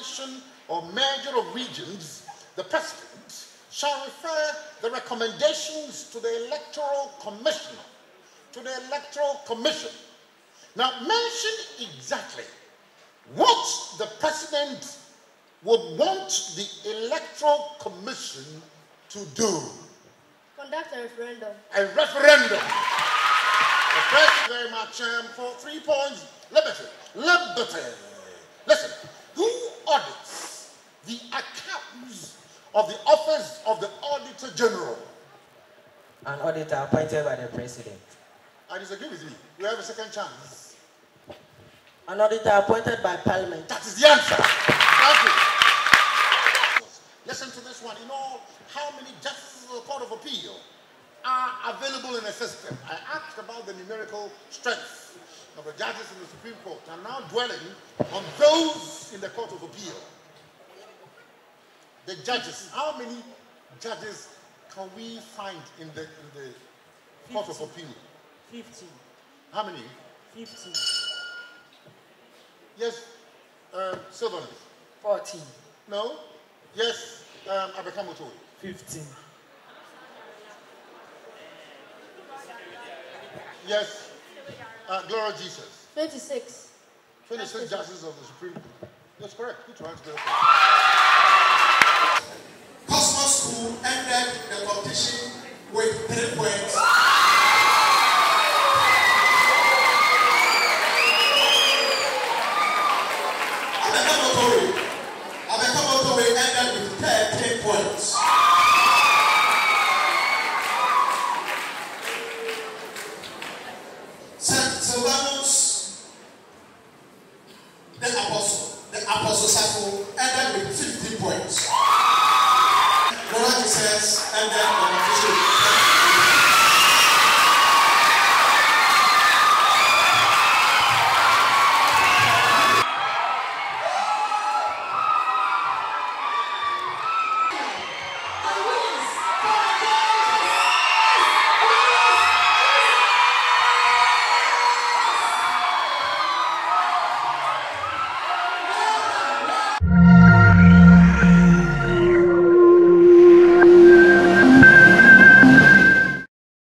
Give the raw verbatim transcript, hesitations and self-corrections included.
amalgamation or merger of regions, the President shall refer the recommendations to the Electoral Commission. To the Electoral Commission. Now, mention exactly what the President would want the Electoral Commission to do. Conduct a referendum. A referendum. Thank you very much um, for three points. Liberty. Liberty. Listen, who audits the accounts of the Office of the Auditor General? An auditor appointed by the President. I disagree with you. You have a second chance. An auditor appointed by Parliament. That is the answer. Thank you. Listen to this one. You know how many justices of the Court of Appeal are available in the system? I asked about the numerical strength of the judges in the Supreme Court. I'm now dwelling on those in the Court of Appeal. The judges. How many judges can we find in the, in the Court of Appeal? Fifty. How many? Fifty. Yes, um, Sylvanus. Forty. No? Yes, um, Abekamoto. Fifteen. Yes, uh, Gloria Jesus. Twenty-six. Twenty-six justices of the Supreme Court. That's correct. Good trying to go. Cosmo School ended the competition with three points. Abekamoto ended with thirteen points. Saint Sylvanus, the apostle, the apostle Sappho ended with fifty points.